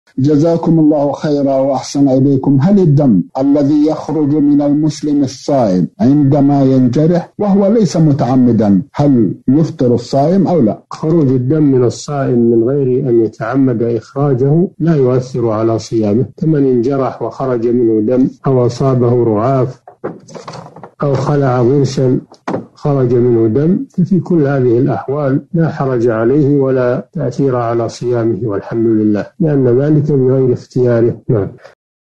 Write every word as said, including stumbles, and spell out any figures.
جزاكم الله خيرا وأحسن إليكم. هل الدم الذي يخرج من المسلم الصائم عندما ينجرح وهو ليس متعمدا هل يفطر الصائم أو لا؟ خروج الدم من الصائم من غير أن يتعمد إخراجه لا يؤثر على صيامه، كمن انجرح وخرج منه دم أو أصابه رعاف أو خلع ضرسا خرج منه دم، ففي كل هذه الأحوال لا حرج عليه ولا تأثير على صيامه والحمد لله، لأن ذلك بغير اختياره. نعم.